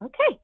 Okay.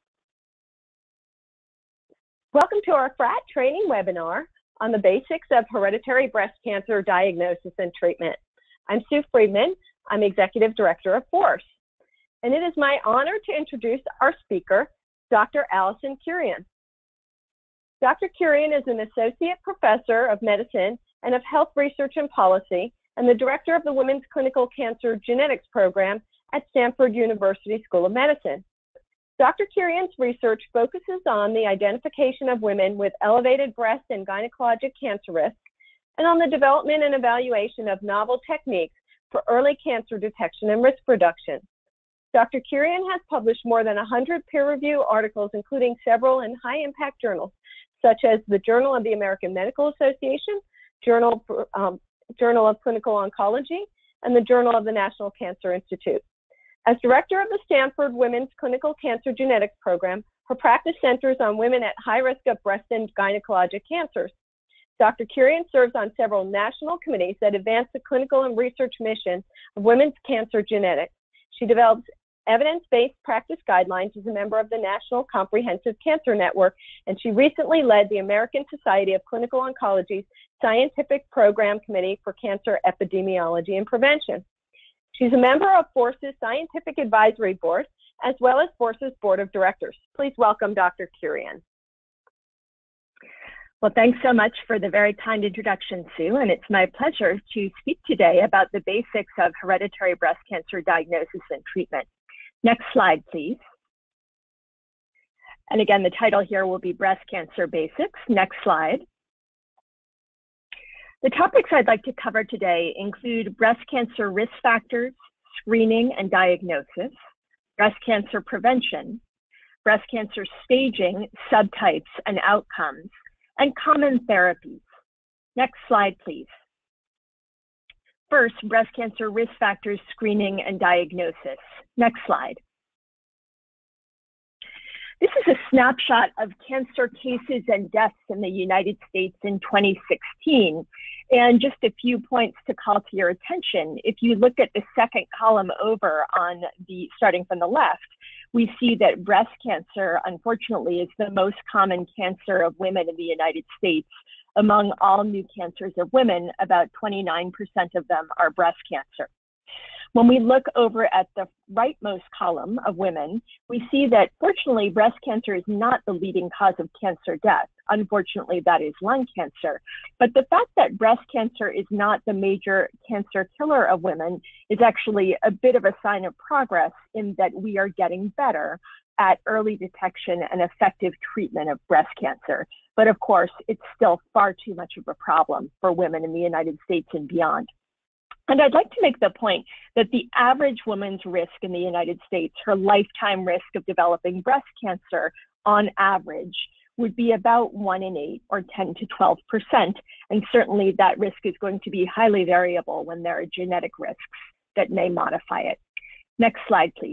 Welcome to our FRAT training webinar on the basics of hereditary breast cancer diagnosis and treatment. I'm Sue Friedman. I'm Executive Director of FORCE. And it is my honor to introduce our speaker, Dr. Allison Kurian. Dr. Kurian is an Associate Professor of Medicine and of Health Research and Policy and the Director of the Women's Clinical Cancer Genetics Program at Stanford University School of Medicine. Dr. Kurian's research focuses on the identification of women with elevated breast and gynecologic cancer risks and on the development and evaluation of novel techniques for early cancer detection and risk reduction. Dr. Kurian has published more than 100 peer-reviewed articles, including several in high-impact journals, such as the Journal of the American Medical Association, Journal of Clinical Oncology, and the Journal of the National Cancer Institute. As director of the Stanford Women's Clinical Cancer Genetics Program, her practice centers on women at high risk of breast and gynecologic cancers. Dr. Kurian serves on several national committees that advance the clinical and research mission of women's cancer genetics. She develops evidence-based practice guidelines as a member of the National Comprehensive Cancer Network, and she recently led the American Society of Clinical Oncology's Scientific Program Committee for Cancer Epidemiology and Prevention. She's a member of FORCE's Scientific Advisory Board, as well as FORCE's Board of Directors. Please welcome Dr. Kurian. Well, thanks so much for the very kind introduction, Sue, and it's my pleasure to speak today about the basics of hereditary breast cancer diagnosis and treatment. Next slide, please. And again, the title here will be Breast Cancer Basics. Next slide. The topics I'd like to cover today include breast cancer risk factors, screening and diagnosis, breast cancer prevention, breast cancer staging, subtypes and outcomes, and common therapies. Next slide, please. First, breast cancer risk factors, screening and diagnosis. Next slide. This is a snapshot of cancer cases and deaths in the United States in 2016. And just a few points to call to your attention. If you look at the second column over on starting from the left, we see that breast cancer, unfortunately, is the most common cancer of women in the United States. Among all new cancers of women, about 29% of them are breast cancer. When we look over at the rightmost column of women, we see that fortunately breast cancer is not the leading cause of cancer death. Unfortunately, that is lung cancer. But the fact that breast cancer is not the major cancer killer of women is actually a bit of a sign of progress in that we are getting better at early detection and effective treatment of breast cancer. But of course, it's still far too much of a problem for women in the United States and beyond. And I'd like to make the point that the average woman's risk in the United States, her lifetime risk of developing breast cancer on average, would be about 1 in 8 or 10 to 12%. And certainly that risk is going to be highly variable when there are genetic risks that may modify it. Next slide, please.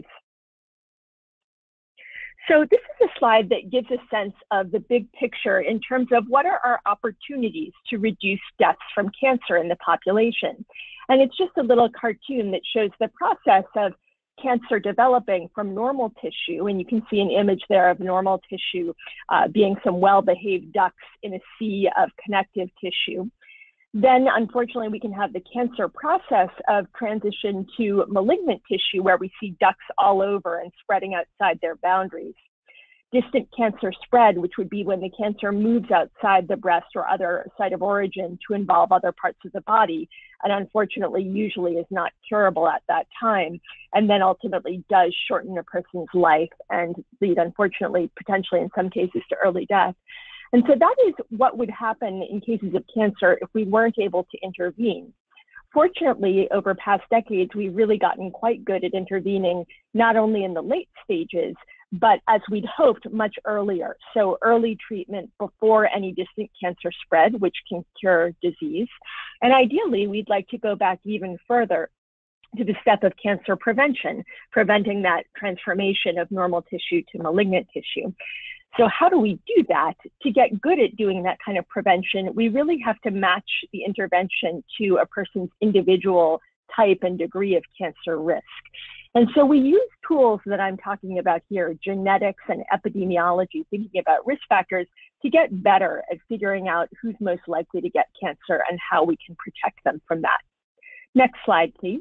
So this is a slide that gives a sense of the big picture in terms of what are our opportunities to reduce deaths from cancer in the population. And it's just a little cartoon that shows the process of cancer developing from normal tissue. And you can see an image there of normal tissue being some well-behaved ducts in a sea of connective tissue. Then, unfortunately, we can have the cancer process of transition to malignant tissue where we see ducts all over and spreading outside their boundaries. Distant cancer spread, which would be when the cancer moves outside the breast or other site of origin to involve other parts of the body, and unfortunately usually is not curable at that time, and then ultimately does shorten a person's life and lead, unfortunately, potentially in some cases to early death. And so that is what would happen in cases of cancer if we weren't able to intervene. Fortunately, over past decades, we've really gotten quite good at intervening, not only in the late stages, but as we'd hoped, much earlier. So early treatment before any distant cancer spread, which can cure disease. And ideally, we'd like to go back even further to the step of cancer prevention, preventing that transformation of normal tissue to malignant tissue. So how do we do that? To get good at doing that kind of prevention, we really have to match the intervention to a person's individual type and degree of cancer risk. And so we use tools that I'm talking about here, genetics and epidemiology, thinking about risk factors, to get better at figuring out who's most likely to get cancer and how we can protect them from that. Next slide, please.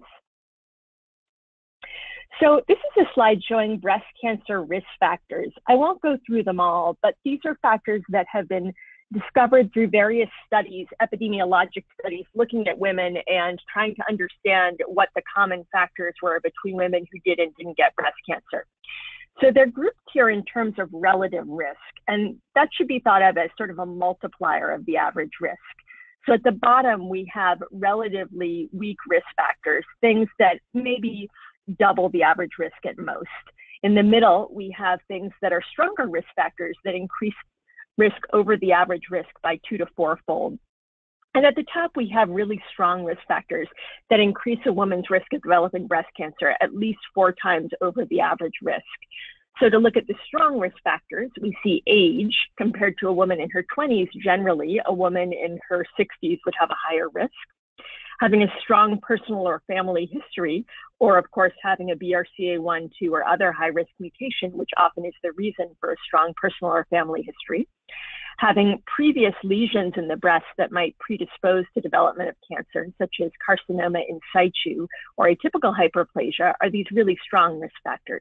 So this is a slide showing breast cancer risk factors. I won't go through them all, but these are factors that have been discovered through various studies, epidemiologic studies, looking at women and trying to understand what the common factors were between women who did and didn't get breast cancer. So they're grouped here in terms of relative risk, and that should be thought of as sort of a multiplier of the average risk. So at the bottom, we have relatively weak risk factors, things that maybe double the average risk at most. In the middle, we have things that are stronger risk factors that increase risk over the average risk by 2 to 4-fold. And at the top, we have really strong risk factors that increase a woman's risk of developing breast cancer at least 4 times over the average risk. So to look at the strong risk factors, we see age. Compared to a woman in her 20s, generally, a woman in her 60s would have a higher risk. Having a strong personal or family history, or of course, having a BRCA1, 2, or other high-risk mutation, which often is the reason for a strong personal or family history. Having previous lesions in the breast that might predispose to development of cancer, such as carcinoma in situ or atypical hyperplasia, are these really strong risk factors.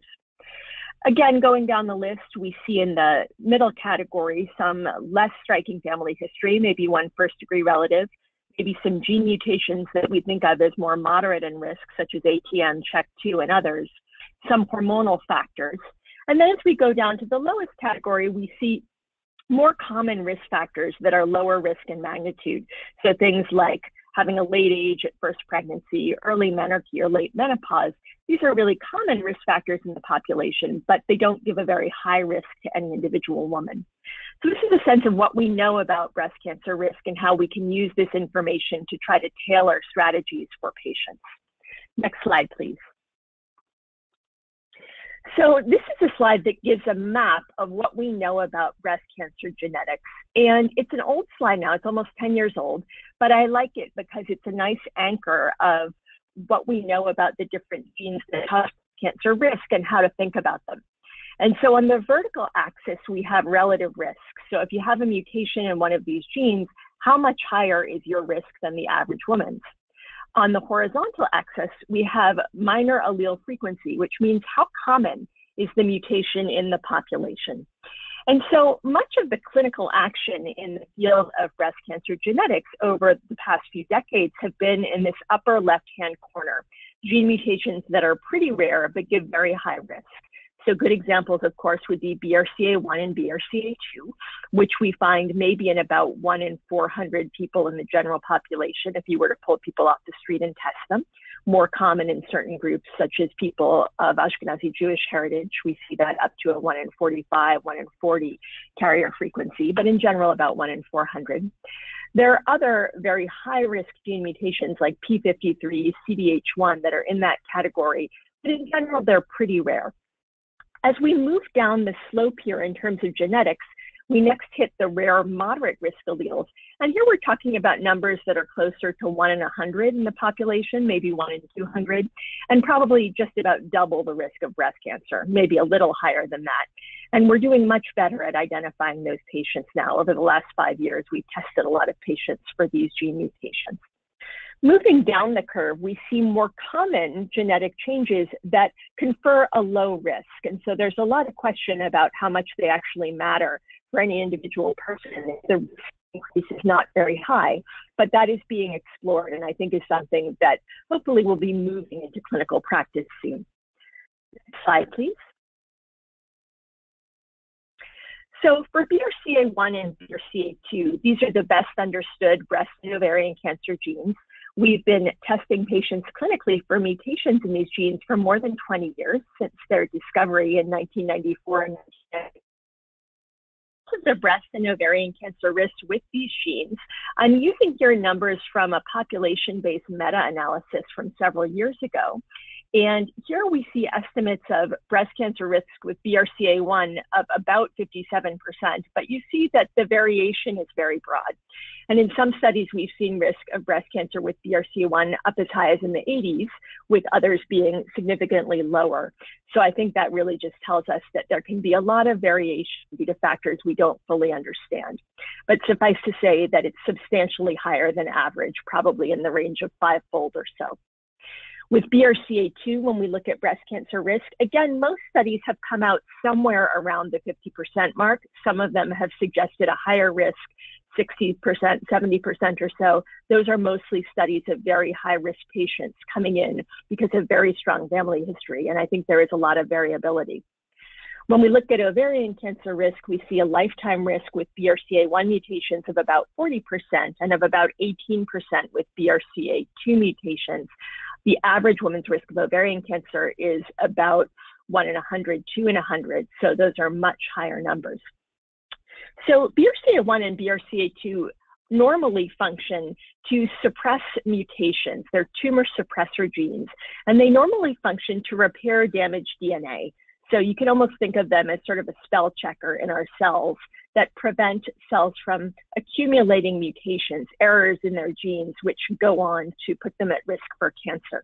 Again, going down the list, we see in the middle category some less striking family history, maybe one first-degree relative, maybe some gene mutations that we think of as more moderate in risk, such as ATM, CHEK2, and others, some hormonal factors. And then as we go down to the lowest category, we see more common risk factors that are lower risk in magnitude. So things like having a late age at first pregnancy, early menarche, or late menopause. These are really common risk factors in the population, but they don't give a very high risk to any individual woman. So this is a sense of what we know about breast cancer risk and how we can use this information to try to tailor strategies for patients. Next slide, please. So this is a slide that gives a map of what we know about breast cancer genetics. And it's an old slide now, it's almost 10 years old, but I like it because it's a nice anchor of what we know about the different genes that cause cancer risk and how to think about them. And so on the vertical axis, we have relative risk. So if you have a mutation in one of these genes, how much higher is your risk than the average woman's? On the horizontal axis, we have minor allele frequency, which means how common is the mutation in the population. And so much of the clinical action in the field of breast cancer genetics over the past few decades have been in this upper left-hand corner, gene mutations that are pretty rare but give very high risk. So good examples, of course, would be BRCA1 and BRCA2, which we find maybe in about 1 in 400 people in the general population if you were to pull people off the street and test them. More common in certain groups, such as people of Ashkenazi Jewish heritage. We see that up to a 1 in 45, 1 in 40 carrier frequency, but in general, about 1 in 400. There are other very high-risk gene mutations like P53, CDH1 that are in that category, but in general, they're pretty rare. As we move down the slope here in terms of genetics, we next hit the rare moderate risk alleles. And here we're talking about numbers that are closer to 1 in 100 in the population, maybe 1 in 200, and probably just about double the risk of breast cancer, maybe a little higher than that. And we're doing much better at identifying those patients now. Over the last 5 years, we've tested a lot of patients for these gene mutations. Moving down the curve, we see more common genetic changes that confer a low risk. And so there's a lot of question about how much they actually matter for any individual person. The risk increase is not very high, but that is being explored and I think is something that hopefully will be moving into clinical practice soon. Next slide, please. So for BRCA1 and BRCA2, these are the best understood breast and ovarian cancer genes. We've been testing patients clinically for mutations in these genes for more than 20 years since their discovery in 1994 and 1990. The breast and ovarian cancer risk with these genes. I'm using here numbers from a population-based meta-analysis from several years ago. And here we see estimates of breast cancer risk with BRCA1 of about 57%, but you see that the variation is very broad. And in some studies, we've seen risk of breast cancer with BRCA1 up as high as in the 80s, with others being significantly lower. So I think that really just tells us that there can be a lot of variation due to factors we don't fully understand. But suffice to say that it's substantially higher than average, probably in the range of 5-fold or so. With BRCA2, when we look at breast cancer risk, again, most studies have come out somewhere around the 50% mark. Some of them have suggested a higher risk, 60%, 70% or so. Those are mostly studies of very high-risk patients coming in because of very strong family history, and I think there is a lot of variability. When we look at ovarian cancer risk, we see a lifetime risk with BRCA1 mutations of about 40% and of about 18% with BRCA2 mutations. The average woman's risk of ovarian cancer is about 1 in 100, 2 in 100, so those are much higher numbers. So BRCA1 and BRCA2 normally function to suppress mutations. They're tumor suppressor genes, and they normally function to repair damaged DNA. So you can almost think of them as sort of a spell checker in our cells that prevent cells from accumulating mutations, errors in their genes, which go on to put them at risk for cancer.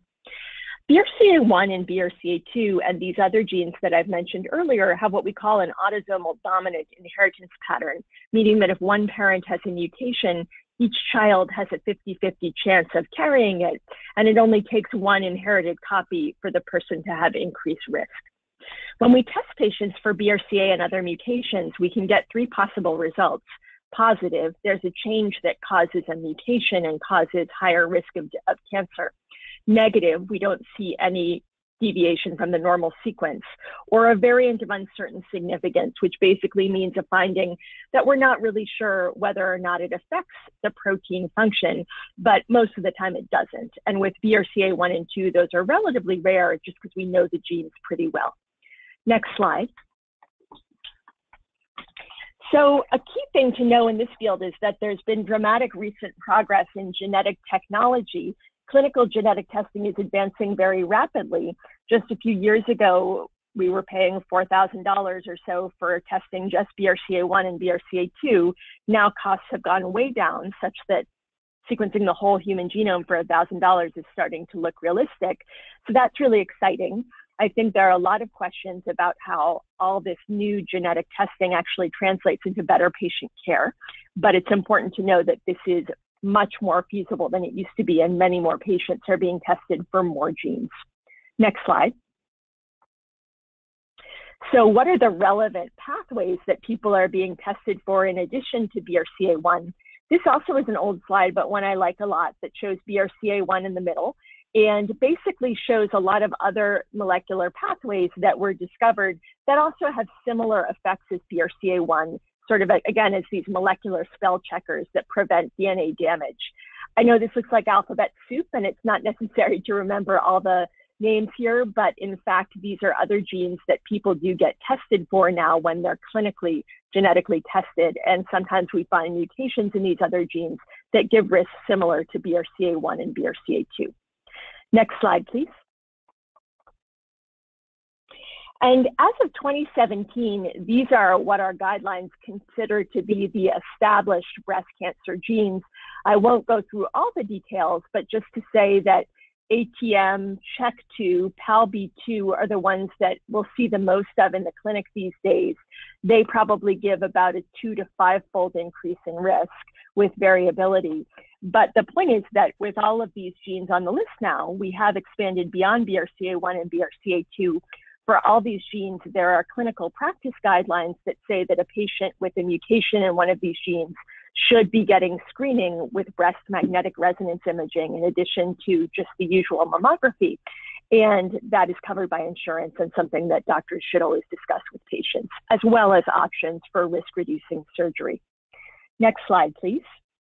BRCA1 and BRCA2 and these other genes that I've mentioned earlier have what we call an autosomal dominant inheritance pattern, meaning that if one parent has a mutation, each child has a 50-50 chance of carrying it, and it only takes one inherited copy for the person to have increased risk. When we test patients for BRCA and other mutations, we can get 3 possible results. Positive, there's a change that causes a mutation and causes higher risk of cancer. Negative, we don't see any deviation from the normal sequence, or a variant of uncertain significance, which basically means a finding that we're not really sure whether or not it affects the protein function, but most of the time it doesn't. And with BRCA1 and 2, those are relatively rare just because we know the genes pretty well. Next slide. So a key thing to know in this field is that there's been dramatic recent progress in genetic technology. Clinical genetic testing is advancing very rapidly. Just a few years ago, we were paying $4,000 or so for testing just BRCA1 and BRCA2. Now costs have gone way down such that sequencing the whole human genome for $1,000 is starting to look realistic. So that's really exciting. I think there are a lot of questions about how all this new genetic testing actually translates into better patient care, but it's important to know that this is much more feasible than it used to be, and many more patients are being tested for more genes. Next slide. So what are the relevant pathways that people are being tested for in addition to BRCA1? This also is an old slide, but one I like a lot that shows BRCA1 in the middle, and basically shows a lot of other molecular pathways that were discovered that also have similar effects as BRCA1, sort of, again, as these molecular spell checkers that prevent DNA damage. I know this looks like alphabet soup, and it's not necessary to remember all the names here, but in fact, these are other genes that people do get tested for now when they're clinically genetically tested, and sometimes we find mutations in these other genes that give risks similar to BRCA1 and BRCA2. Next slide, please. And as of 2017, these are what our guidelines consider to be the established breast cancer genes. I won't go through all the details, but just to say that ATM, CHEK2, PALB2 are the ones that we'll see the most of in the clinic these days. They probably give about a 2 to 5-fold increase in risk with variability. But the point is that with all of these genes on the list now, we have expanded beyond BRCA1 and BRCA2. For all these genes, there are clinical practice guidelines that say that a patient with a mutation in one of these genes should be getting screening with breast magnetic resonance imaging in addition to just the usual mammography. And that is covered by insurance and something that doctors should always discuss with patients, as well as options for risk-reducing surgery. Next slide, please.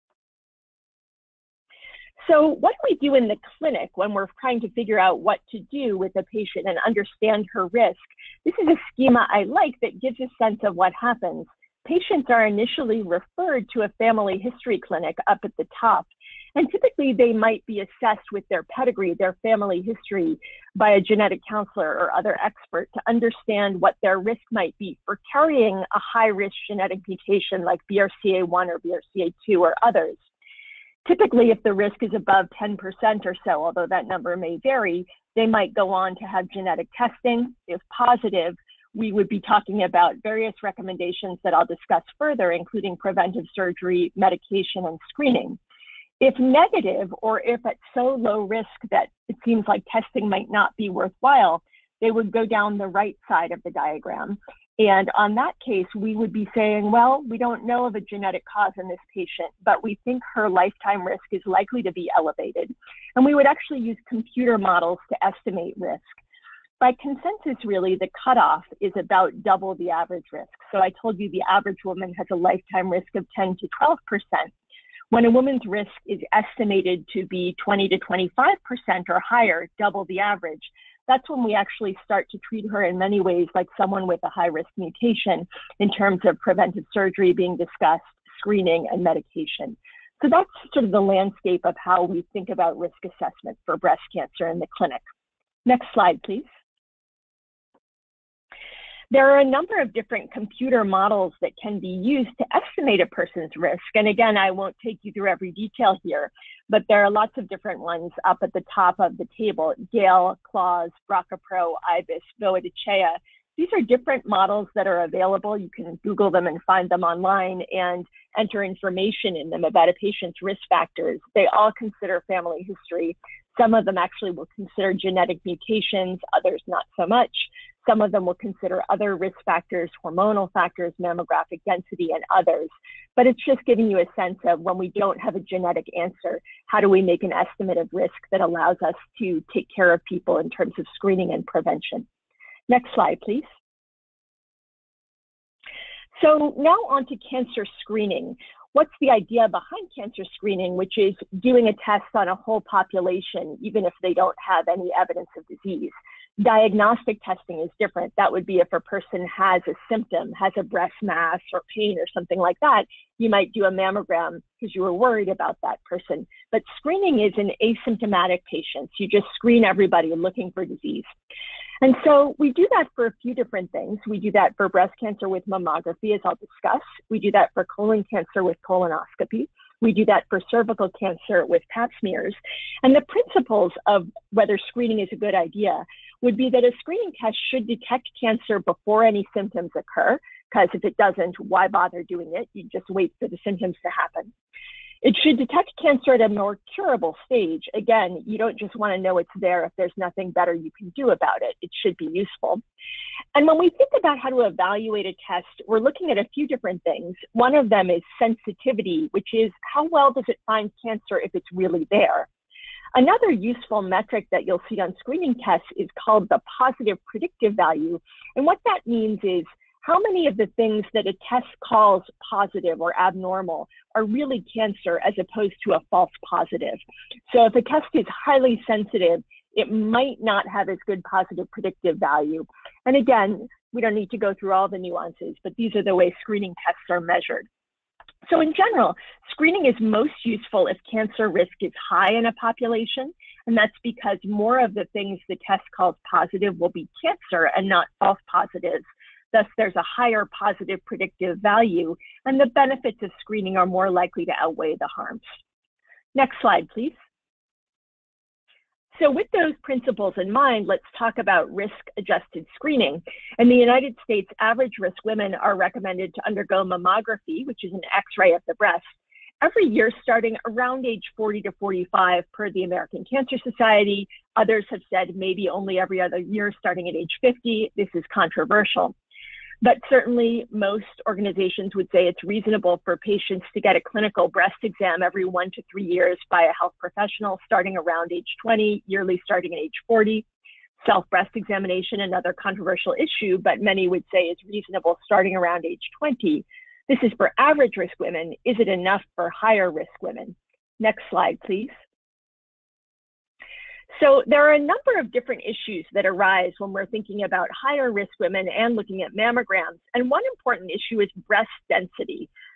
So what do we do in the clinic when we're trying to figure out what to do with a patient and understand her risk? This is a schema I like that gives a sense of what happens. Patients are initially referred to a family history clinic up at the top, And typically they might be assessed with their pedigree, their family history, by a genetic counselor or other expert to understand what their risk might be for carrying a high-risk genetic mutation like BRCA1 or BRCA2 or others. Typically, if the risk is above 10% or so, although that number may vary, they might go on to have genetic testing. If positive, we would be talking about various recommendations that I'll discuss further, including preventive surgery, medication, and screening. If negative, or if at so low risk that it seems like testing might not be worthwhile, they would go down the right side of the diagram. And on that case, we would be saying, well, we don't know of a genetic cause in this patient, but we think her lifetime risk is likely to be elevated. And we would actually use computer models to estimate risk. By consensus, really, the cutoff is about double the average risk. So I told you the average woman has a lifetime risk of 10 to 12%. When a woman's risk is estimated to be 20 to 25% or higher, double the average, that's when we actually start to treat her in many ways like someone with a high-risk mutation in terms of preventive surgery being discussed, screening, and medication. So that's sort of the landscape of how we think about risk assessment for breast cancer in the clinic. Next slide, please. There are a number of different computer models that can be used to estimate a person's risk. And again, I won't take you through every detail here, but there are lots of different ones up at the top of the table: Gale, Claus, BRCA-Pro, IBIS, Voa-Dechea. These are different models that are available. You can Google them and find them online and enter information in them about a patient's risk factors. They all consider family history. Some of them actually will consider genetic mutations, others not so much. Some of them will consider other risk factors, hormonal factors, mammographic density, and others. But it's just giving you a sense of when we don't have a genetic answer, how do we make an estimate of risk that allows us to take care of people in terms of screening and prevention. Next slide, please. So now on to cancer screening. What's the idea behind cancer screening, which is doing a test on a whole population, even if they don't have any evidence of disease? Diagnostic testing is different. That would be if a person has a symptom, has a breast mass or pain or something like that, you might do a mammogram because you were worried about that person. But screening is in asymptomatic patients. You just screen everybody looking for disease. And so we do that for a few different things. We do that for breast cancer with mammography, as I'll discuss. We do that for colon cancer with colonoscopy. We do that for cervical cancer with pap smears. And the principles of whether screening is a good idea would be that a screening test should detect cancer before any symptoms occur, because if it doesn't, why bother doing it? You just wait for the symptoms to happen. It should detect cancer at a more curable stage. Again, you don't just want to know it's there if there's nothing better you can do about it. It should be useful. And when we think about how to evaluate a test, we're looking at a few different things. One of them is sensitivity, which is how well does it find cancer if it's really there? Another useful metric that you'll see on screening tests is called the positive predictive value. And what that means is how many of the things that a test calls positive or abnormal are really cancer as opposed to a false positive. So if a test is highly sensitive, it might not have as good positive predictive value. And again, we don't need to go through all the nuances, but these are the way screening tests are measured. So in general, screening is most useful if cancer risk is high in a population, and that's because more of the things the test calls positive will be cancer and not false positives. Thus, there's a higher positive predictive value, and the benefits of screening are more likely to outweigh the harms. Next slide, please. So with those principles in mind, let's talk about risk-adjusted screening. In the United States, average risk women are recommended to undergo mammography, which is an X-ray of the breast, every year starting around age 40 to 45 per the American Cancer Society. Others have said maybe only every other year starting at age 50. This is controversial. But certainly most organizations would say it's reasonable for patients to get a clinical breast exam every 1 to 3 years by a health professional starting around age 20, yearly starting at age 40. Self-breast examination, another controversial issue, but many would say is reasonable starting around age 20. This is for average risk women. Is it enough for higher risk women? Next slide, please. So there are a number of different issues that arise when we're thinking about higher risk women and looking at mammograms. And one important issue is breast density.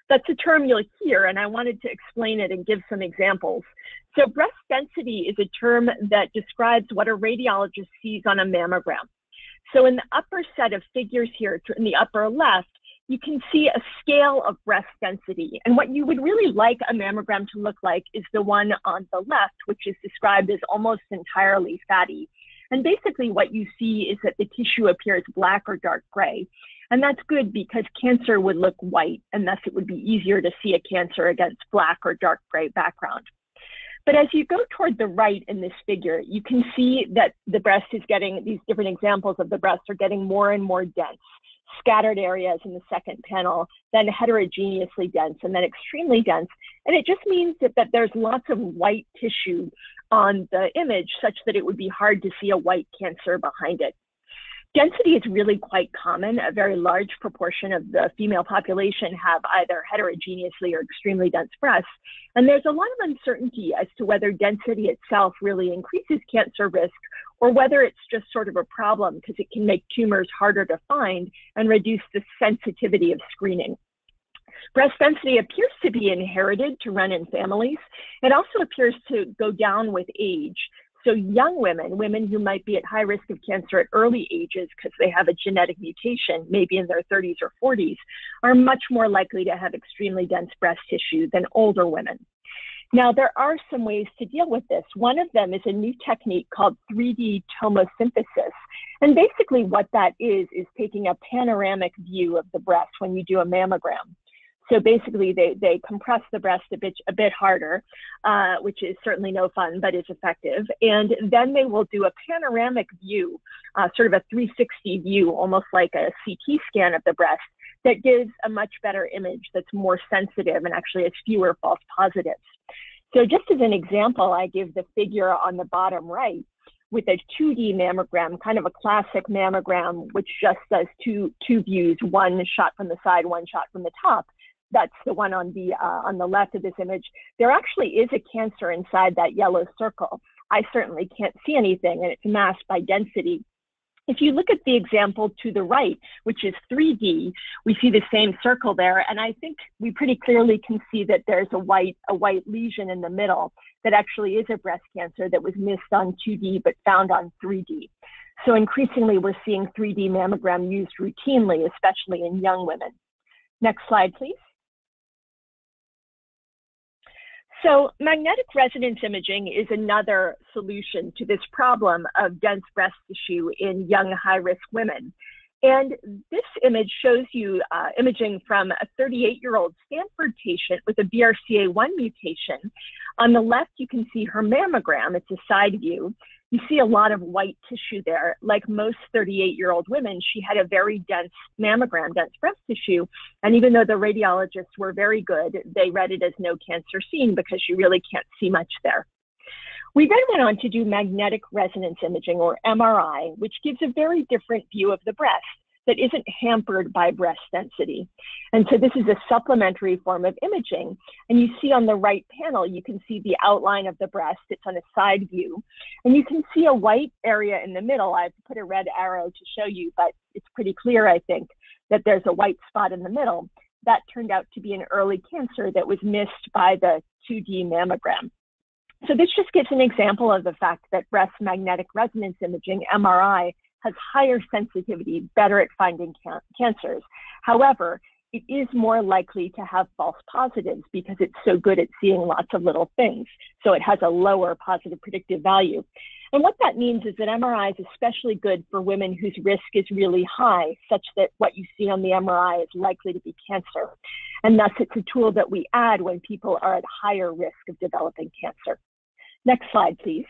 That's a term you'll hear, and I wanted to explain it and give some examples. So breast density is a term that describes what a radiologist sees on a mammogram. So in the upper set of figures here, in the upper left, you can see a scale of breast density. And what you would really like a mammogram to look like is the one on the left, which is described as almost entirely fatty. And basically what you see is that the tissue appears black or dark gray. And that's good because cancer would look white, and thus it would be easier to see a cancer against black or dark gray background. But as you go toward the right in this figure, you can see that the breast is getting, these different examples of the breast are getting more and more dense, scattered areas in the second panel, then heterogeneously dense, and then extremely dense. And it just means that there's lots of white tissue on the image such that it would be hard to see a white cancer behind it. Density is really quite common. A very large proportion of the female population have either heterogeneously or extremely dense breasts. And there's a lot of uncertainty as to whether density itself really increases cancer risk or whether it's just sort of a problem because it can make tumors harder to find and reduce the sensitivity of screening. Breast density appears to be inherited to run in families. It also appears to go down with age. So young women, women who might be at high risk of cancer at early ages because they have a genetic mutation, maybe in their 30s or 40s, are much more likely to have extremely dense breast tissue than older women. Now, there are some ways to deal with this. One of them is a new technique called 3D tomosynthesis. And basically what that is taking a panoramic view of the breast when you do a mammogram. So basically, they compress the breast a bit harder, which is certainly no fun, but is effective. And then they will do a panoramic view, sort of a 360 view, almost like a CT scan of the breast, that gives a much better image that's more sensitive and actually has fewer false positives. So just as an example, I give the figure on the bottom right with a 2D mammogram, kind of a classic mammogram, which just does two views, one shot from the side, one shot from the top. That's the one on the left of this image. There actually is a cancer inside that yellow circle. I certainly can't see anything, and it's masked by density. If you look at the example to the right, which is 3D, we see the same circle there, and I think we pretty clearly can see that there's a white lesion in the middle that actually is a breast cancer that was missed on 2D but found on 3D. So increasingly, we're seeing 3D mammogram used routinely, especially in young women. Next slide, please. So magnetic resonance imaging is another solution to this problem of dense breast tissue in young high-risk women. And this image shows you imaging from a 38-year-old Stanford patient with a BRCA1 mutation. On the left, you can see her mammogram. It's a side view. You see a lot of white tissue there. Like most 38-year-old women, she had a very dense mammogram, dense breast tissue. And even though the radiologists were very good, they read it as no cancer seen because you really can't see much there. We then went on to do magnetic resonance imaging, or MRI, which gives a very different view of the breast that isn't hampered by breast density. And so this is a supplementary form of imaging. And you see on the right panel, you can see the outline of the breast. It's on a side view. And you can see a white area in the middle. I've put a red arrow to show you, but it's pretty clear, I think, that there's a white spot in the middle. That turned out to be an early cancer that was missed by the 2D mammogram. So this just gives an example of the fact that breast magnetic resonance imaging, MRI, has higher sensitivity, better at finding cancers. However, it is more likely to have false positives because it's so good at seeing lots of little things. So it has a lower positive predictive value. And what that means is that MRI is especially good for women whose risk is really high, such that what you see on the MRI is likely to be cancer. And thus it's a tool that we add when people are at higher risk of developing cancer. Next slide, please.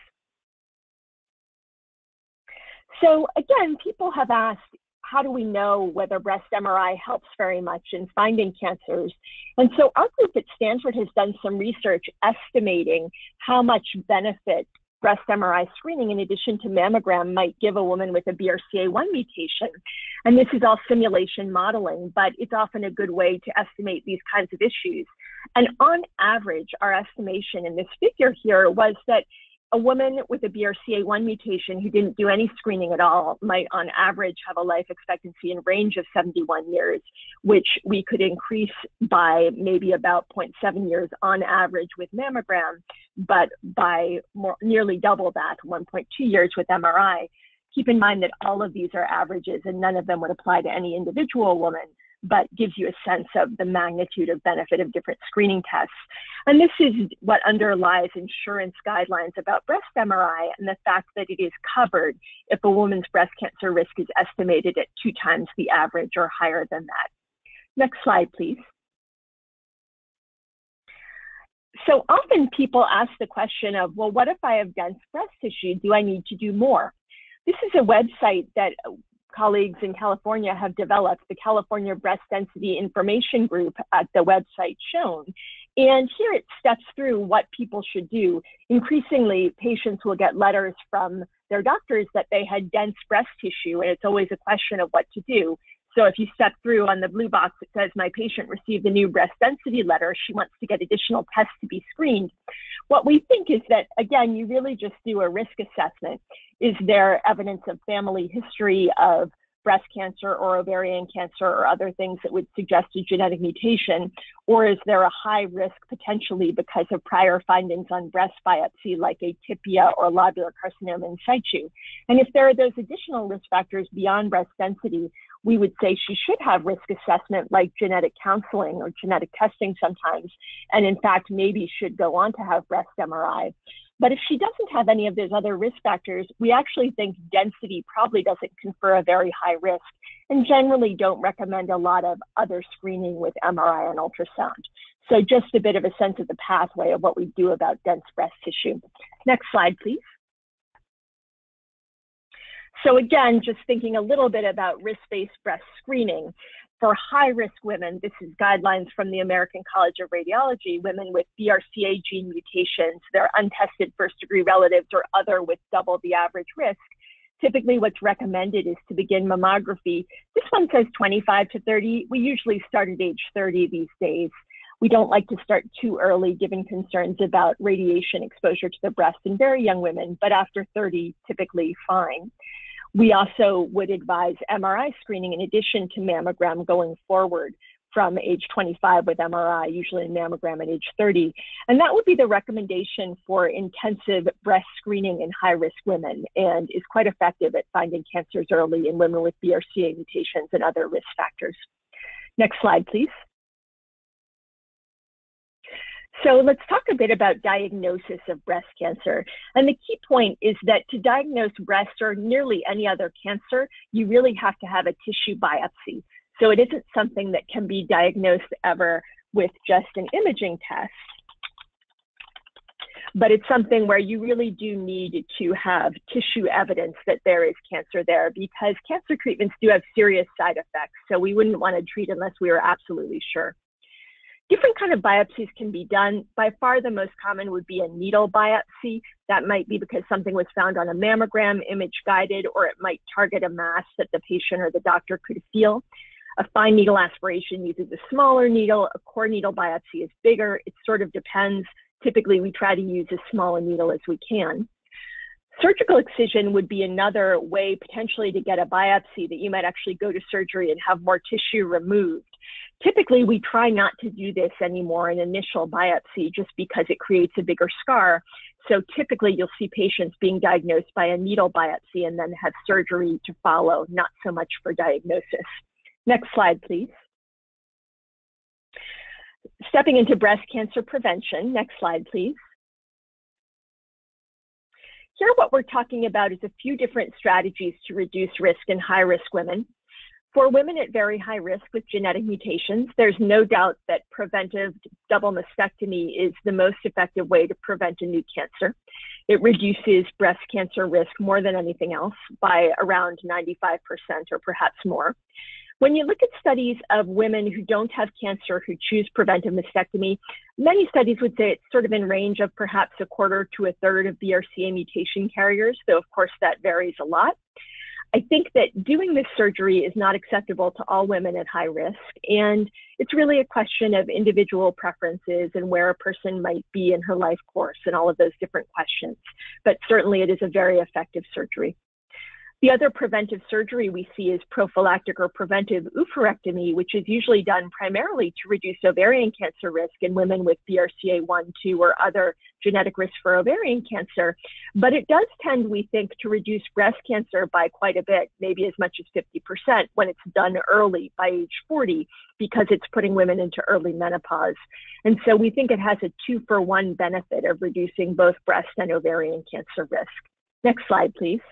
So again, people have asked, how do we know whether breast MRI helps very much in finding cancers? And so our group at Stanford has done some research estimating how much benefit breast MRI screening in addition to mammogram might give a woman with a BRCA1 mutation. And this is all simulation modeling, but it's often a good way to estimate these kinds of issues. And on average, our estimation in this figure here was that a woman with a BRCA1 mutation who didn't do any screening at all might on average have a life expectancy in range of 71 years, which we could increase by maybe about 0.7 years on average with mammogram, but by nearly double that, 1.2 years with MRI. Keep in mind that all of these are averages and none of them would apply to any individual woman, but gives you a sense of the magnitude of benefit of different screening tests. And this is what underlies insurance guidelines about breast MRI and the fact that it is covered if a woman's breast cancer risk is estimated at 2 times the average or higher than that. Next slide, please. So often people ask the question of, well, what if I have dense breast tissue? Do I need to do more? This is a website that colleagues in California have developed, the California Breast Density Information Group at the website shown. And here it steps through what people should do. Increasingly, patients will get letters from their doctors that they had dense breast tissue, and it's always a question of what to do. So if you step through on the blue box, it says, my patient received a new breast density letter. She wants to get additional tests to be screened. What we think is that, again, you really just do a risk assessment. Is there evidence of family history of breast cancer or ovarian cancer or other things that would suggest a genetic mutation? Or is there a high risk potentially because of prior findings on breast biopsy like atypia or lobular carcinoma in situ? And if there are those additional risk factors beyond breast density, we would say she should have risk assessment like genetic counseling or genetic testing sometimes, and in fact, maybe should go on to have breast MRI. But if she doesn't have any of those other risk factors, we actually think density probably doesn't confer a very high risk and generally don't recommend a lot of other screening with MRI and ultrasound. So just a bit of a sense of the pathway of what we do about dense breast tissue. Next slide, please. So again, just thinking a little bit about risk-based breast screening. For high-risk women, this is guidelines from the American College of Radiology, women with BRCA gene mutations, their untested first-degree relatives or other with double the average risk. Typically what's recommended is to begin mammography. This one says 25 to 30. We usually start at age 30 these days. We don't like to start too early given concerns about radiation exposure to the breast in very young women, but after 30, typically fine. We also would advise MRI screening in addition to mammogram going forward from age 25 with MRI, usually a mammogram at age 30. And that would be the recommendation for intensive breast screening in high-risk women and is quite effective at finding cancers early in women with BRCA mutations and other risk factors. Next slide, please. So let's talk a bit about diagnosis of breast cancer. And the key point is that to diagnose breast or nearly any other cancer, you really have to have a tissue biopsy. So it isn't something that can be diagnosed ever with just an imaging test, but it's something where you really do need to have tissue evidence that there is cancer there because cancer treatments do have serious side effects. So we wouldn't want to treat unless we were absolutely sure. Different kind of biopsies can be done. By far the most common would be a needle biopsy. That might be because something was found on a mammogram, image guided, or it might target a mass that the patient or the doctor could feel. A fine needle aspiration uses a smaller needle. A core needle biopsy is bigger. It sort of depends. Typically, we try to use as small a needle as we can. Surgical excision would be another way potentially to get a biopsy that you might actually go to surgery and have more tissue removed. Typically, we try not to do this anymore in initial biopsy just because it creates a bigger scar. So typically, you'll see patients being diagnosed by a needle biopsy and then have surgery to follow, not so much for diagnosis. Next slide, please. Stepping into breast cancer prevention. Next slide, please. Here, what we're talking about is a few different strategies to reduce risk in high-risk women. For women at very high risk with genetic mutations, there's no doubt that preventive double mastectomy is the most effective way to prevent a new cancer. It reduces breast cancer risk more than anything else by around 95% or perhaps more. When you look at studies of women who don't have cancer who choose preventive mastectomy, many studies would say it's sort of in range of perhaps a quarter to a third of BRCA mutation carriers, though of course that varies a lot. I think that doing this surgery is not acceptable to all women at high risk, and it's really a question of individual preferences and where a person might be in her life course and all of those different questions. But certainly it is a very effective surgery. The other preventive surgery we see is prophylactic or preventive oophorectomy, which is usually done primarily to reduce ovarian cancer risk in women with BRCA1, 2, or other genetic risk for ovarian cancer. But it does tend, we think, to reduce breast cancer by quite a bit, maybe as much as 50% when it's done early by age 40, because it's putting women into early menopause. And so we think it has a 2-for-1 benefit of reducing both breast and ovarian cancer risk. Next slide, please.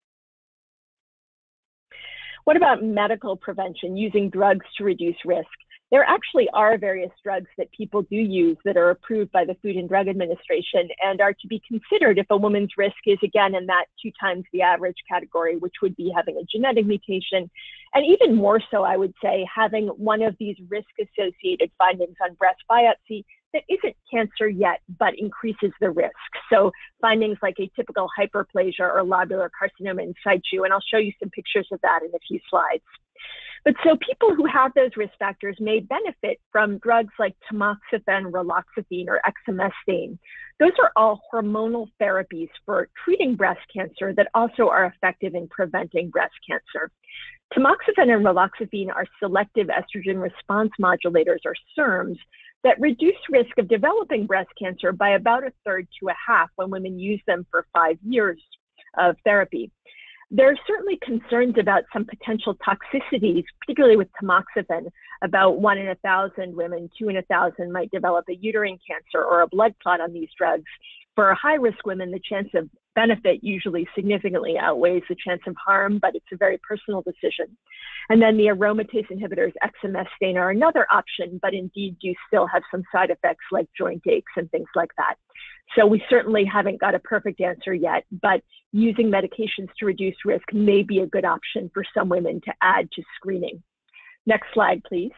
What about medical prevention, using drugs to reduce risk? There actually are various drugs that people do use that are approved by the Food and Drug Administration and are to be considered if a woman's risk is, again, in that 2 times the average category, which would be having a genetic mutation. And even more so, I would say, having one of these risk-associated findings on breast biopsy that isn't cancer yet, but increases the risk. So findings like atypical hyperplasia or lobular carcinoma in situ, and I'll show you some pictures of that in a few slides. But so people who have those risk factors may benefit from drugs like tamoxifen, raloxifene, or exemestane. Those are all hormonal therapies for treating breast cancer that also are effective in preventing breast cancer. Tamoxifen and raloxifene are selective estrogen response modulators, or SERMs, that reduce risk of developing breast cancer by about 1/3 to 1/2 when women use them for 5 years of therapy. There are certainly concerns about some potential toxicities, particularly with tamoxifen. About 1 in 1,000 women, 2 in 1,000 might develop a uterine cancer or a blood clot on these drugs. For high-risk women, the chance of benefit usually significantly outweighs the chance of harm, but it's a very personal decision. And then the aromatase inhibitors, exemestane, are another option, but indeed do still have some side effects like joint aches and things like that. So we certainly haven't got a perfect answer yet, but using medications to reduce risk may be a good option for some women to add to screening. Next slide, please.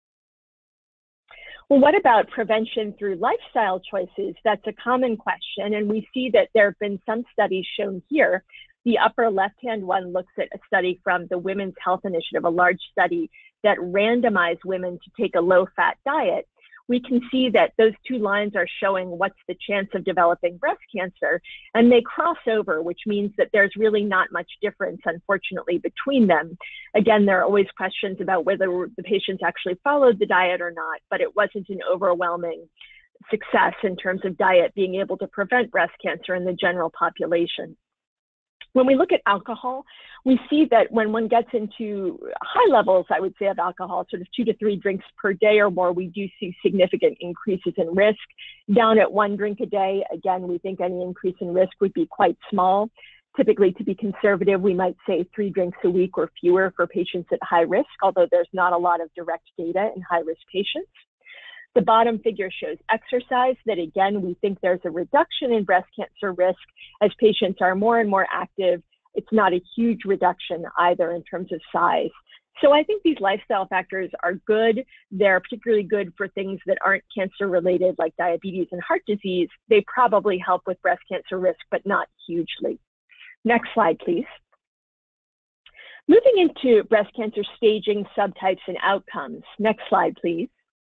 Well, what about prevention through lifestyle choices? That's a common question, and we see that there have been some studies shown here. The upper left-hand one looks at a study from the Women's Health Initiative, a large study that randomized women to take a low-fat diet. We can see that those 2 lines are showing what's the chance of developing breast cancer, and they cross over, which means that there's really not much difference, unfortunately, between them. Again, there are always questions about whether the patients actually followed the diet or not, but it wasn't an overwhelming success in terms of diet being able to prevent breast cancer in the general population. When we look at alcohol, we see that when one gets into high levels, I would say, of alcohol, sort of 2 to 3 drinks per day or more, we do see significant increases in risk. Down at 1 drink a day, again, we think any increase in risk would be quite small. Typically, to be conservative, we might say 3 drinks a week or fewer for patients at high risk, although there's not a lot of direct data in high-risk patients. The bottom figure shows exercise, that again, we think there's a reduction in breast cancer risk as patients are more and more active. It's not a huge reduction either in terms of size. So I think these lifestyle factors are good. They're particularly good for things that aren't cancer related, like diabetes and heart disease. They probably help with breast cancer risk, but not hugely. Next slide, please. Moving into breast cancer staging, subtypes, and outcomes. Next slide, please.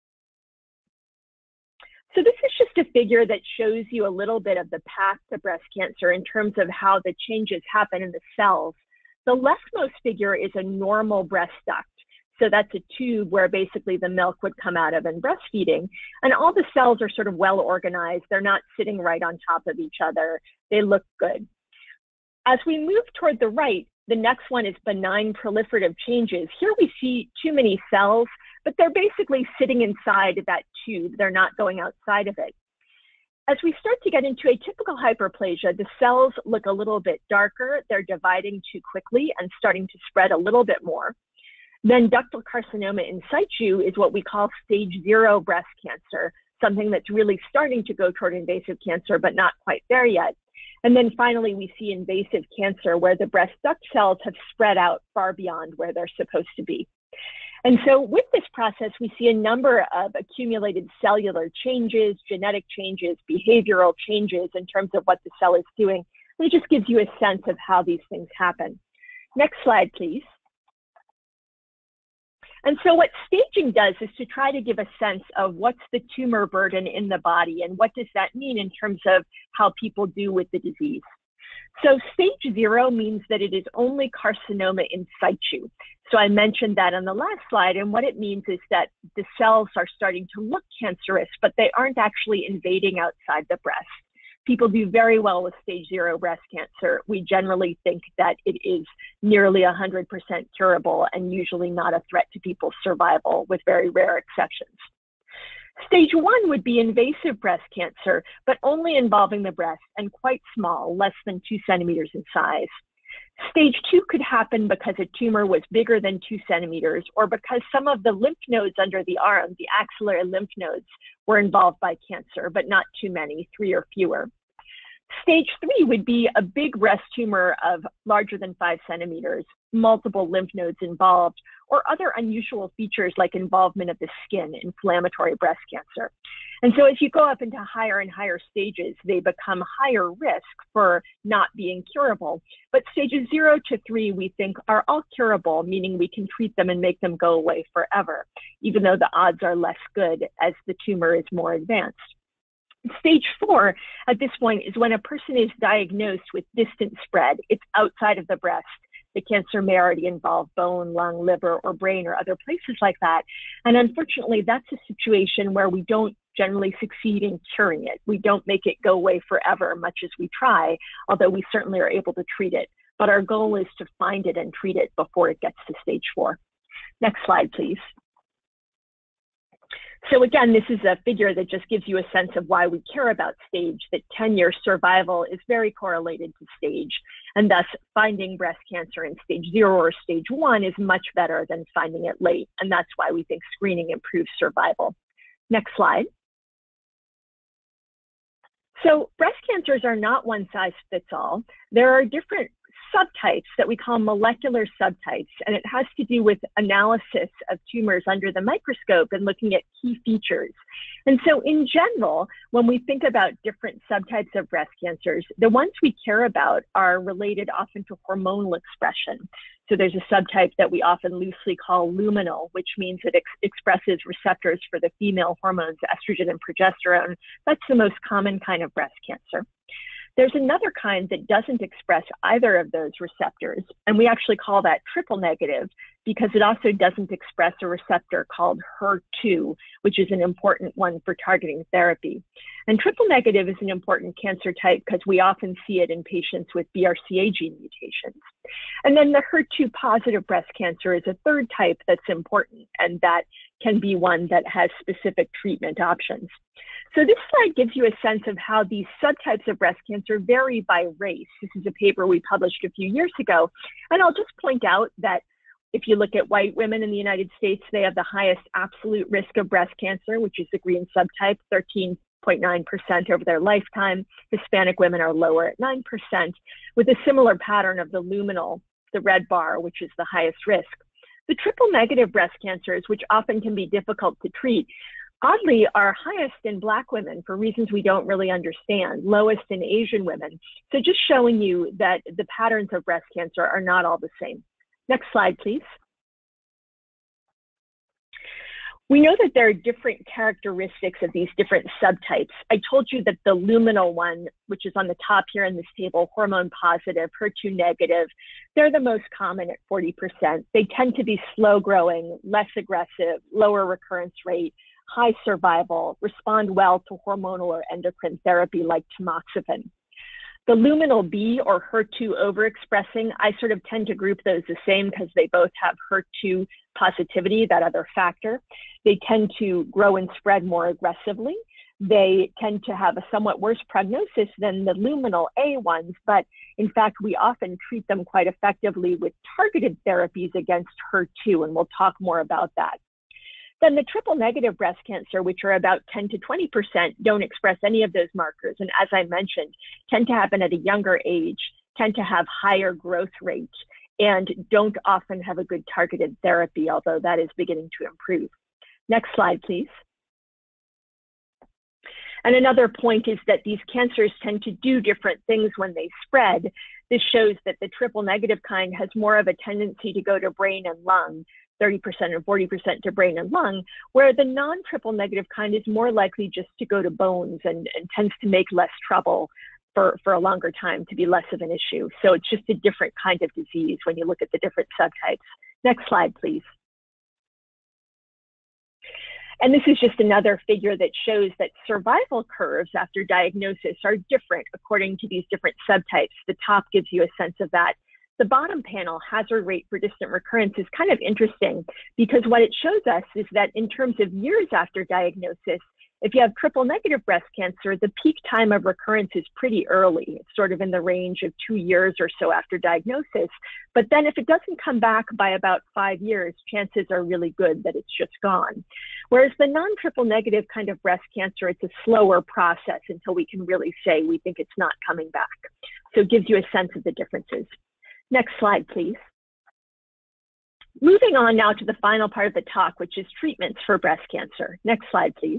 So this is just a figure that shows you a little bit of the path to breast cancer in terms of how the changes happen in the cells. The leftmost figure is a normal breast duct. So that's a tube where basically the milk would come out of in breastfeeding. And all the cells are sort of well organized. They're not sitting right on top of each other. They look good. As we move toward the right, the next one is benign proliferative changes. Here we see too many cells, but they're basically sitting inside that tube. They're not going outside of it. As we start to get into atypical hyperplasia, the cells look a little bit darker. They're dividing too quickly and starting to spread a little bit more. Then ductal carcinoma in situ is what we call stage 0 breast cancer, something that's really starting to go toward invasive cancer, but not quite there yet. And then finally, we see invasive cancer where the breast duct cells have spread out far beyond where they're supposed to be. And so with this process, we see a number of accumulated cellular changes, genetic changes, behavioral changes in terms of what the cell is doing. And it just gives you a sense of how these things happen. Next slide, please. And so what staging does is to try to give a sense of what's the tumor burden in the body and what does that mean in terms of how people do with the disease. So stage 0 means that it is only carcinoma in situ. So I mentioned that on the last slide, and what it means is that the cells are starting to look cancerous, but they aren't actually invading outside the breast. People do very well with stage 0 breast cancer. We generally think that it is nearly 100% curable and usually not a threat to people's survival, with very rare exceptions. Stage 1 would be invasive breast cancer, but only involving the breast and quite small, less than 2 centimeters in size. Stage 2 could happen because a tumor was bigger than 2 centimeters or because some of the lymph nodes under the arm, the axillary lymph nodes, were involved by cancer, but not too many, 3 or fewer. Stage 3 would be a big breast tumor of larger than 5 centimeters, multiple lymph nodes involved, or other unusual features like involvement of the skin, inflammatory breast cancer. And so as you go up into higher and higher stages, they become higher risk for not being curable. But stages 0 to 3, we think, are all curable, meaning we can treat them and make them go away forever, even though the odds are less good as the tumor is more advanced. Stage 4 at this point is when a person is diagnosed with distant spread. It's outside of the breast. The cancer may already involve bone, lung, liver, or brain, or other places like that. And unfortunately, that's a situation where we don't generally succeed in curing it. We don't make it go away forever, much as we try, although we certainly are able to treat it. But our goal is to find it and treat it before it gets to stage 4. Next slide, please. So again, this is a figure that just gives you a sense of why we care about stage, that 10-year survival is very correlated to stage, and thus finding breast cancer in stage 0 or stage 1 is much better than finding it late, and that's why we think screening improves survival. Next slide. So breast cancers are not one size fits all. There are different subtypes that we call molecular subtypes, and it has to do with analysis of tumors under the microscope and looking at key features. And so in general, when we think about different subtypes of breast cancers, the ones we care about are related often to hormonal expression. So there's a subtype that we often loosely call luminal, which means it expresses receptors for the female hormones, estrogen and progesterone. That's the most common kind of breast cancer. There's another kind that doesn't express either of those receptors, and we actually call that triple negative because it also doesn't express a receptor called HER2, which is an important one for targeting therapy. And triple negative is an important cancer type because we often see it in patients with BRCA gene mutations. And then the HER2 positive breast cancer is a third type that's important, and that can be one that has specific treatment options. So this slide gives you a sense of how these subtypes of breast cancer vary by race. This is a paper we published a few years ago. And I'll just point out that if you look at white women in the United States, they have the highest absolute risk of breast cancer, which is the green subtype, 13.9% over their lifetime. Hispanic women are lower at 9%, with a similar pattern of the luminal, the red bar, which is the highest risk. The triple negative breast cancers, which often can be difficult to treat, oddly, are highest in Black women for reasons we don't really understand, lowest in Asian women. So just showing you that the patterns of breast cancer are not all the same. Next slide, please. We know that there are different characteristics of these different subtypes. I told you that the luminal one, which is on the top here in this table, hormone positive, HER2 negative, they're the most common at 40%. They tend to be slow growing, less aggressive, lower recurrence rate, high survival, respond well to hormonal or endocrine therapy like tamoxifen. The luminal B or HER2 overexpressing, I sort of tend to group those the same because they both have HER2 positivity, that other factor. They tend to grow and spread more aggressively. They tend to have a somewhat worse prognosis than the luminal A ones, but in fact, we often treat them quite effectively with targeted therapies against HER2, and we'll talk more about that. Then the triple negative breast cancer, which are about 10 to 20%, don't express any of those markers. And as I mentioned, tend to happen at a younger age, tend to have higher growth rates, and don't often have a good targeted therapy, although that is beginning to improve. Next slide, please. And another point is that these cancers tend to do different things when they spread. This shows that the triple negative kind has more of a tendency to go to brain and lung, 30% and 40% to brain and lung, where the non-triple negative kind is more likely just to go to bones and tends to make less trouble for a longer time, to be less of an issue. So it's just a different kind of disease when you look at the different subtypes. Next slide, please. And this is just another figure that shows that survival curves after diagnosis are different according to these different subtypes. The top gives you a sense of that. The bottom panel, hazard rate for distant recurrence, is kind of interesting because what it shows us is that in terms of years after diagnosis, if you have triple negative breast cancer, the peak time of recurrence is pretty early. It's sort of in the range of 2 years or so after diagnosis. But then if it doesn't come back by about 5 years, chances are really good that it's just gone. Whereas the non-triple negative kind of breast cancer, it's a slower process until we can really say we think it's not coming back. So it gives you a sense of the differences. Next slide, please. Moving on now to the final part of the talk, which is treatments for breast cancer. Next slide, please.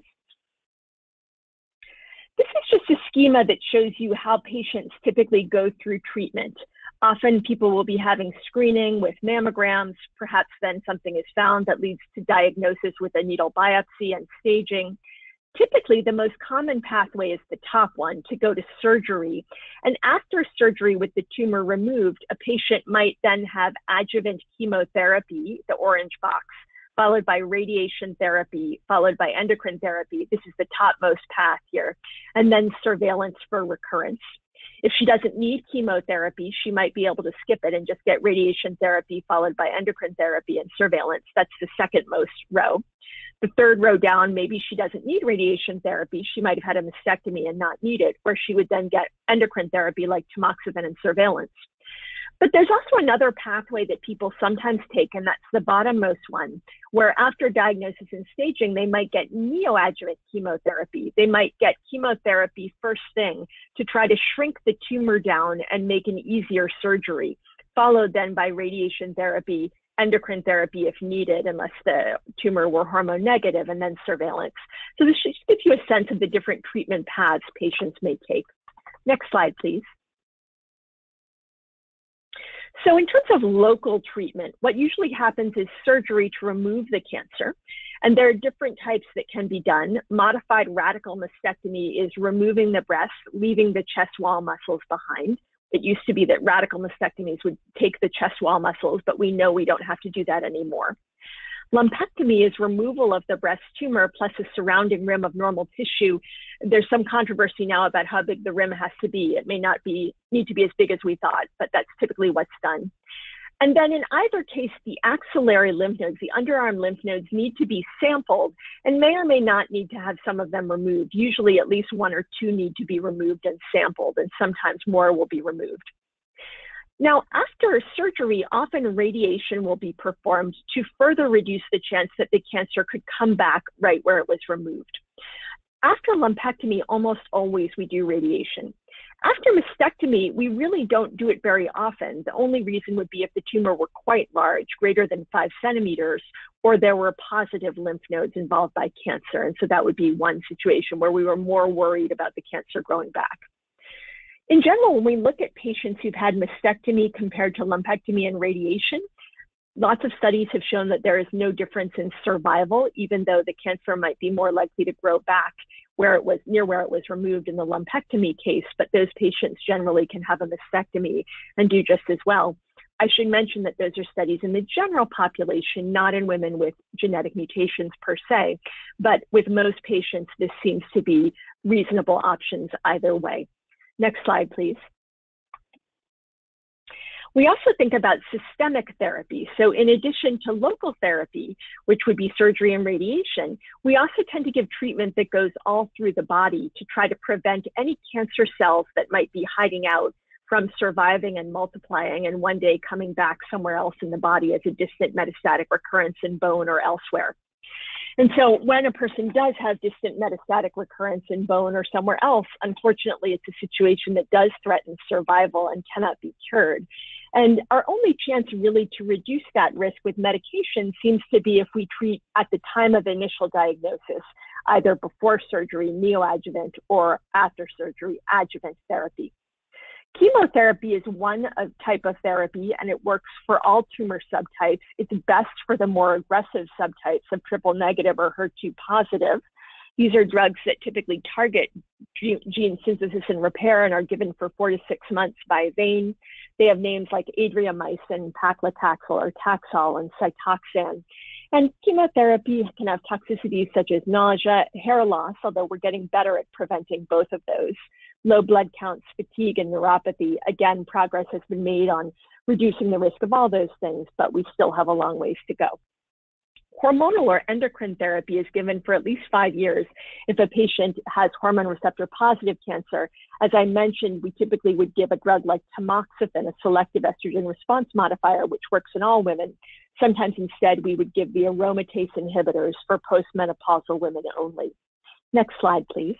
This is just a schema that shows you how patients typically go through treatment. Often people will be having screening with mammograms, perhaps then something is found that leads to diagnosis with a needle biopsy and staging. Typically, the most common pathway is the top one, to go to surgery. And after surgery with the tumor removed, a patient might then have adjuvant chemotherapy, the orange box, followed by radiation therapy, followed by endocrine therapy. This is the topmost path here. And then surveillance for recurrence. If she doesn't need chemotherapy, she might be able to skip it and just get radiation therapy followed by endocrine therapy and surveillance. That's the second most row. The third row down, maybe she doesn't need radiation therapy. She might have had a mastectomy and not need it, where she would then get endocrine therapy like tamoxifen and surveillance. But there's also another pathway that people sometimes take, and that's the bottommost one, where after diagnosis and staging, they might get neoadjuvant chemotherapy. They might get chemotherapy first thing to try to shrink the tumor down and make an easier surgery, followed then by radiation therapy, endocrine therapy if needed, unless the tumor were hormone negative, and then surveillance. So this should give you a sense of the different treatment paths patients may take. Next slide, please. So in terms of local treatment, what usually happens is surgery to remove the cancer. And there are different types that can be done. Modified radical mastectomy is removing the breast, leaving the chest wall muscles behind. It used to be that radical mastectomies would take the chest wall muscles, but we know we don't have to do that anymore. Lumpectomy is removal of the breast tumor plus a surrounding rim of normal tissue. There's some controversy now about how big the rim has to be. It may not need to be as big as we thought, but that's typically what's done. And then in either case, the axillary lymph nodes, the underarm lymph nodes, need to be sampled and may or may not need to have some of them removed. Usually at least 1 or 2 need to be removed and sampled, and sometimes more will be removed. Now, after surgery, often radiation will be performed to further reduce the chance that the cancer could come back right where it was removed. After lumpectomy, almost always we do radiation. After mastectomy, we really don't do it very often. The only reason would be if the tumor were quite large, greater than 5 centimeters, or there were positive lymph nodes involved by cancer. And so that would be one situation where we were more worried about the cancer growing back. In general, when we look at patients who've had mastectomy compared to lumpectomy and radiation, lots of studies have shown that there is no difference in survival, even though the cancer might be more likely to grow back near where it was removed in the lumpectomy case, but those patients generally can have a mastectomy and do just as well. I should mention that those are studies in the general population, not in women with genetic mutations per se, but with most patients, this seems to be reasonable options either way. Next slide, please. We also think about systemic therapy. So in addition to local therapy, which would be surgery and radiation, we also tend to give treatment that goes all through the body to try to prevent any cancer cells that might be hiding out from surviving and multiplying and one day coming back somewhere else in the body as a distant metastatic recurrence in bone or elsewhere. And so when a person does have distant metastatic recurrence in bone or somewhere else, unfortunately, it's a situation that does threaten survival and cannot be cured. And our only chance really to reduce that risk with medication seems to be if we treat at the time of initial diagnosis, either before surgery, neoadjuvant, or after surgery, adjuvant therapy. Chemotherapy is one type of therapy, and it works for all tumor subtypes. It's best for the more aggressive subtypes of triple negative or HER2 positive. These are drugs that typically target gene synthesis and repair and are given for 4 to 6 months by vein. They have names like adriamycin, paclitaxel or Taxol, and Cytoxan. And chemotherapy can have toxicities such as nausea, hair loss, although we're getting better at preventing both of those, low blood counts, fatigue, and neuropathy. Again, progress has been made on reducing the risk of all those things, but we still have a long ways to go. Hormonal or endocrine therapy is given for at least 5 years if a patient has hormone receptor positive cancer. As I mentioned, we typically would give a drug like tamoxifen, a selective estrogen response modifier, which works in all women. Sometimes instead, we would give the aromatase inhibitors for postmenopausal women only. Next slide, please.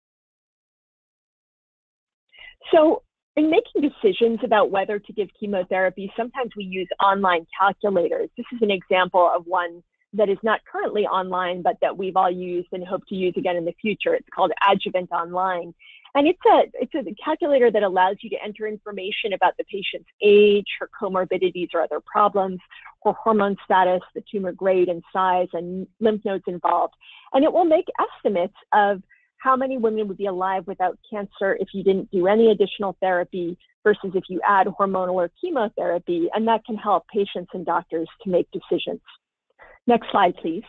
So in making decisions about whether to give chemotherapy, sometimes we use online calculators. This is an example of one that is not currently online, but that we've all used and hope to use again in the future. It's called Adjuvant Online. And it's a calculator that allows you to enter information about the patient's age, her comorbidities or other problems, her hormone status, the tumor grade and size, and lymph nodes involved. And it will make estimates of how many women would be alive without cancer if you didn't do any additional therapy versus if you add hormonal or chemotherapy. And that can help patients and doctors to make decisions. Next slide, please.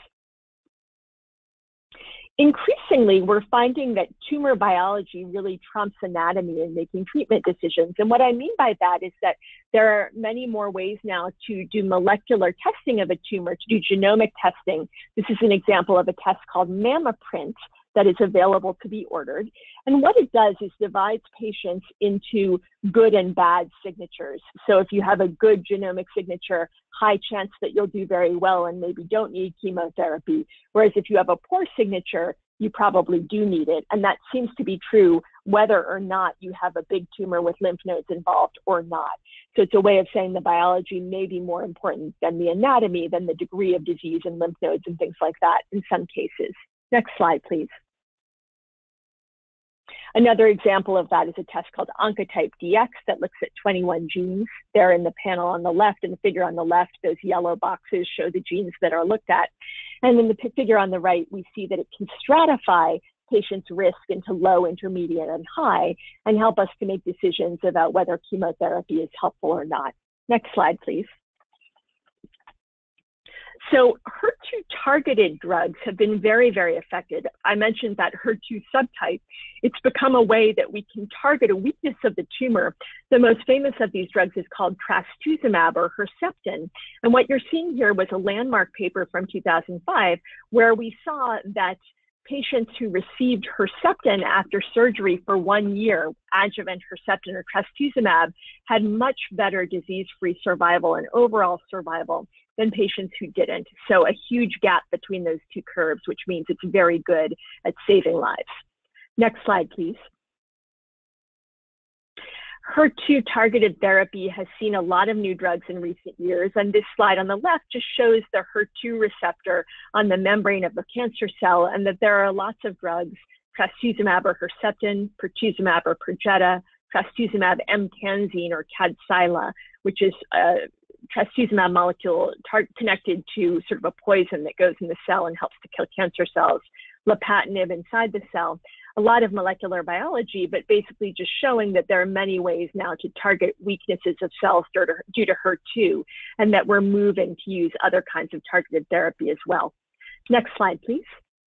Increasingly, we're finding that tumor biology really trumps anatomy in making treatment decisions. And what I mean by that is that there are many more ways now to do molecular testing of a tumor, to do genomic testing. This is an example of a test called MammaPrint that is available to be ordered. And what it does is divides patients into good and bad signatures. So if you have a good genomic signature, high chance that you'll do very well and maybe don't need chemotherapy. Whereas if you have a poor signature, you probably do need it. And that seems to be true whether or not you have a big tumor with lymph nodes involved or not. So it's a way of saying the biology may be more important than the anatomy, than the degree of disease and lymph nodes and things like that in some cases. Next slide, please. Another example of that is a test called Oncotype DX that looks at 21 genes. There in the panel on the left, in the figure on the left, those yellow boxes show the genes that are looked at. And in the figure on the right, we see that it can stratify patients' risk into low, intermediate, and high, and help us to make decisions about whether chemotherapy is helpful or not. Next slide, please. So HER2-targeted drugs have been very, very effective. I mentioned that HER2 subtype. It's become a way that we can target a weakness of the tumor. The most famous of these drugs is called trastuzumab or Herceptin. And what you're seeing here was a landmark paper from 2005, where we saw that patients who received Herceptin after surgery for 1 year, adjuvant Herceptin or trastuzumab, had much better disease-free survival and overall survival than patients who didn't. So a huge gap between those two curves, which means it's very good at saving lives. Next slide, please. HER2-targeted therapy has seen a lot of new drugs in recent years, and this slide on the left just shows the HER2 receptor on the membrane of the cancer cell, and that there are lots of drugs, trastuzumab or Herceptin, pertuzumab or Perjeta, trastuzumab M-tansine or Kadcyla, which is a trastuzumab molecule connected to sort of a poison that goes in the cell and helps to kill cancer cells, lapatinib inside the cell. A lot of molecular biology, but basically just showing that there are many ways now to target weaknesses of cells due to HER2, and that we're moving to use other kinds of targeted therapy as well. Next slide, please.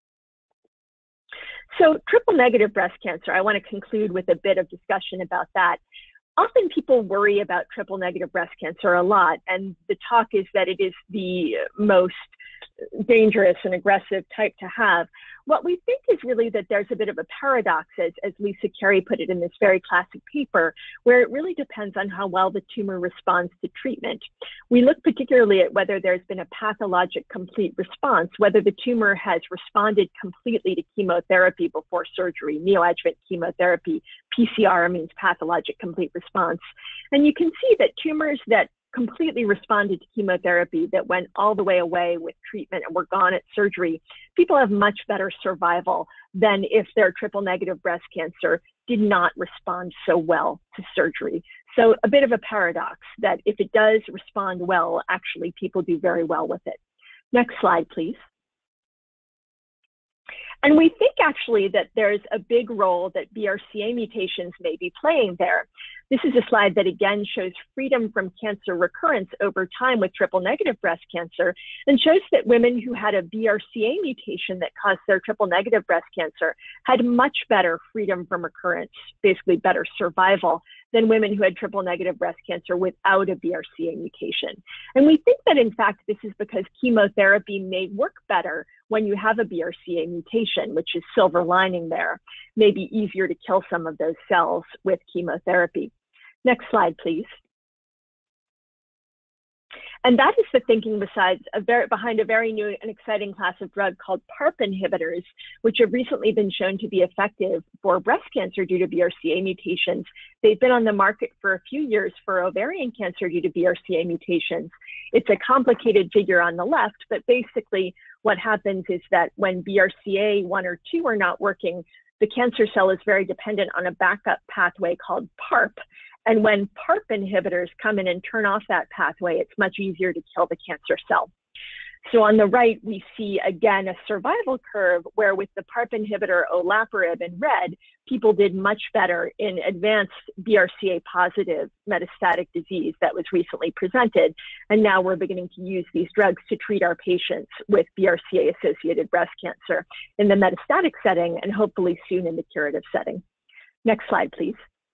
So triple-negative breast cancer, I want to conclude with a bit of discussion about that. Often people worry about triple-negative breast cancer a lot, and the talk is that it is the most dangerous and aggressive type to have. What we think is really that there's a bit of a paradox, as Lisa Carey put it in this very classic paper, where it really depends on how well the tumor responds to treatment. We look particularly at whether there's been a pathologic complete response, whether the tumor has responded completely to chemotherapy before surgery, neoadjuvant chemotherapy. PCR means pathologic complete response. And you can see that tumors that completely responded to chemotherapy, that went all the way away with treatment and were gone at surgery, people have much better survival than if their triple negative breast cancer did not respond so well to surgery. So a bit of a paradox that if it does respond well, actually people do very well with it. Next slide, please. And we think actually that there's a big role that BRCA mutations may be playing there. This is a slide that again shows freedom from cancer recurrence over time with triple negative breast cancer, and shows that women who had a BRCA mutation that caused their triple negative breast cancer had much better freedom from recurrence, basically better survival, than women who had triple negative breast cancer without a BRCA mutation. And we think that in fact, this is because chemotherapy may work better when you have a BRCA mutation, which is silver lining there, may be easier to kill some of those cells with chemotherapy. Next slide, please. And that is the thinking behind a very new and exciting class of drug called PARP inhibitors, which have recently been shown to be effective for breast cancer due to BRCA mutations. They've been on the market for a few years for ovarian cancer due to BRCA mutations. It's a complicated figure on the left, but basically what happens is that when BRCA 1 or 2 are not working, the cancer cell is very dependent on a backup pathway called PARP. And when PARP inhibitors come in and turn off that pathway, it's much easier to kill the cancer cell. So on the right, we see again a survival curve where with the PARP inhibitor olaparib in red, people did much better in advanced BRCA positive metastatic disease that was recently presented. And now we're beginning to use these drugs to treat our patients with BRCA associated breast cancer in the metastatic setting and hopefully soon in the curative setting. Next slide, please.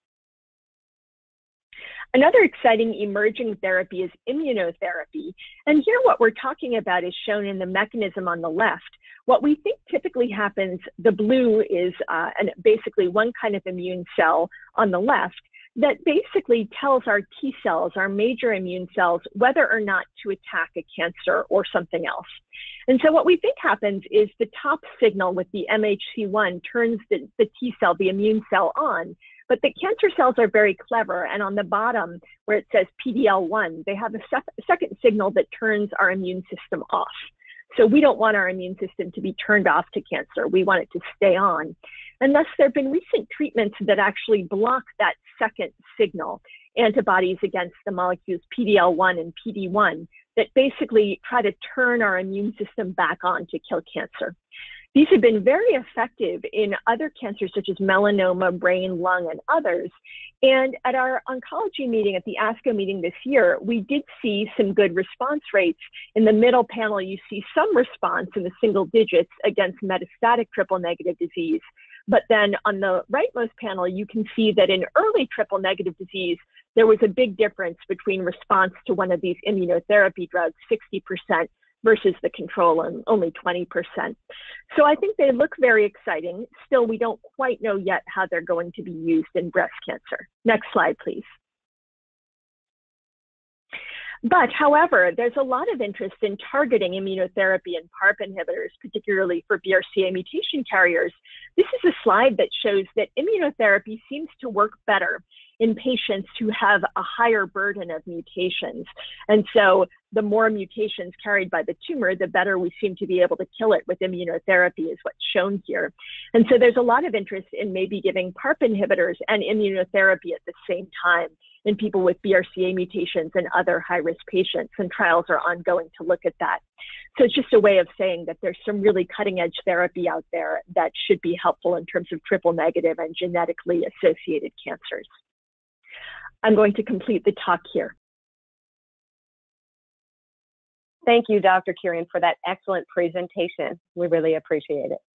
Another exciting emerging therapy is immunotherapy. And here what we're talking about is shown in the mechanism on the left. What we think typically happens, the blue is basically one kind of immune cell on the left that basically tells our T cells, our major immune cells, whether or not to attack a cancer or something else. And so what we think happens is the top signal with the MHC1 turns the T cell, the immune cell on. But the cancer cells are very clever, and on the bottom where it says PD-L1, they have a second signal that turns our immune system off. So we don't want our immune system to be turned off to cancer. We want it to stay on. And thus there have been recent treatments that actually block that second signal, antibodies against the molecules PD-L1 and PD-1 that basically try to turn our immune system back on to kill cancer. These have been very effective in other cancers such as melanoma, brain, lung, and others. And at our oncology meeting, at the ASCO meeting this year, we did see some good response rates. In the middle panel, you see some response in the single digits against metastatic triple negative disease. But then on the rightmost panel, you can see that in early triple negative disease, there was a big difference between response to one of these immunotherapy drugs, 60%, versus the control on only 20%. So I think they look very exciting. Still, we don't quite know yet how they're going to be used in breast cancer. Next slide, please. But however, there's a lot of interest in targeting immunotherapy and PARP inhibitors, particularly for BRCA mutation carriers. This is a slide that shows that immunotherapy seems to work better in patients who have a higher burden of mutations. And so the more mutations carried by the tumor, the better we seem to be able to kill it with immunotherapy is what's shown here. And so there's a lot of interest in maybe giving PARP inhibitors and immunotherapy at the same time in people with BRCA mutations and other high-risk patients, and trials are ongoing to look at that. So it's just a way of saying that there's some really cutting-edge therapy out there that should be helpful in terms of triple negative and genetically associated cancers. I'm going to complete the talk here. Thank you, Dr. Kurian, for that excellent presentation. We really appreciate it.